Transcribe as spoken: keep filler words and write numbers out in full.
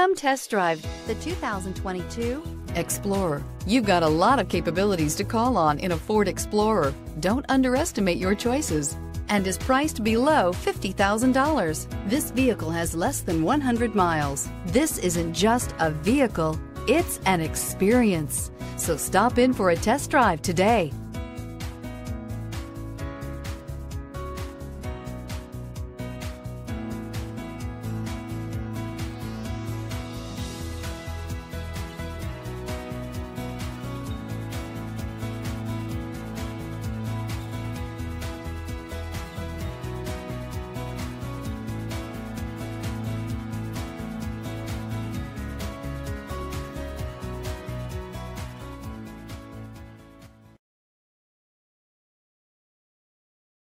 Come test drive the two thousand twenty-two Explorer. You've got a lot of capabilities to call on in a Ford Explorer. Don't underestimate your choices, and is priced below fifty thousand dollars. This vehicle has less than one hundred miles. This isn't just a vehicle, it's an experience. So stop in for a test drive today.